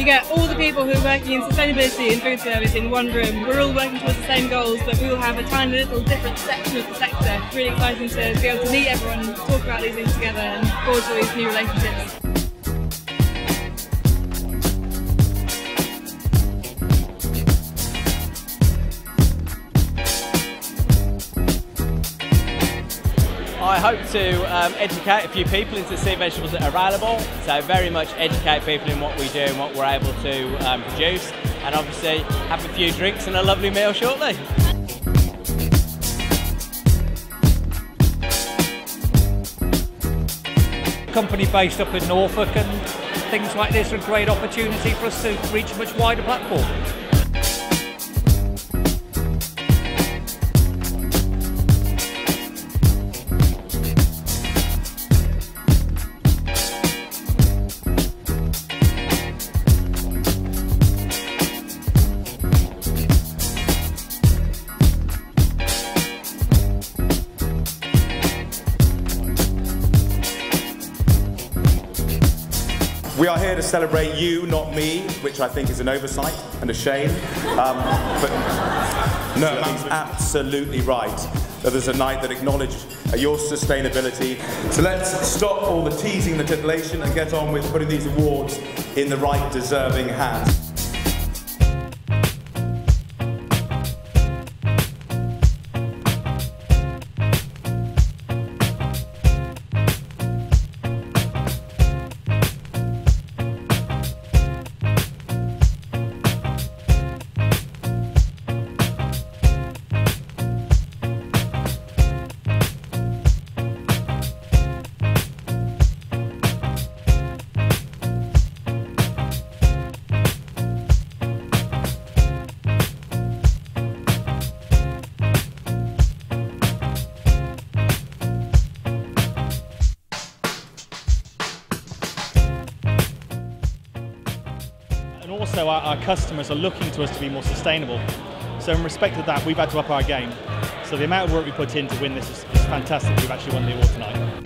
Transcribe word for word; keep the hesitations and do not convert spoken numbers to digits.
you get all the people who are working in sustainability and food service in one room. We're all working towards the same goals, but we all have a tiny little different section of the sector. It's really exciting to be able to meet everyone, talk about these things together and forge all these new relationships. I hope to um, educate a few people into the sea vegetables that are available, so very much educate people in what we do and what we're able to um, produce, and obviously have a few drinks and a lovely meal shortly. Company based up in Norfolk, and things like this are a great opportunity for us to reach a much wider platform. We are here to celebrate you, not me, which I think is an oversight and a shame. Um, but no, he's absolutely right that there's a night that acknowledges your sustainability. So let's stop all the teasing and the titillation and get on with putting these awards in the right deserving hands. And also our, our customers are looking to us to be more sustainable. So in respect of that, we've had to up our game. So the amount of work we put in to win this is, is fantastic. We've actually won the award tonight.